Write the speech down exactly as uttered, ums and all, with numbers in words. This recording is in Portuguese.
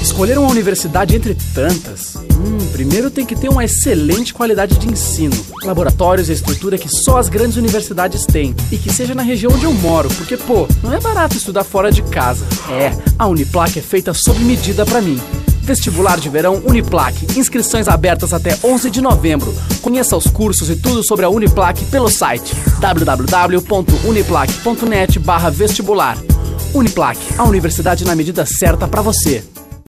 Escolher uma universidade entre tantas? Hum, primeiro tem que ter uma excelente qualidade de ensino, laboratórios e estrutura que só as grandes universidades têm, e que seja na região onde eu moro, porque, pô, não é barato estudar fora de casa. É, a Uniplac é feita sob medida pra mim. Vestibular de verão Uniplac. Inscrições abertas até onze de novembro. Conheça os cursos e tudo sobre a Uniplac pelo site w w w ponto uniplac ponto net barra vestibular. Uniplac, a universidade na medida certa para você.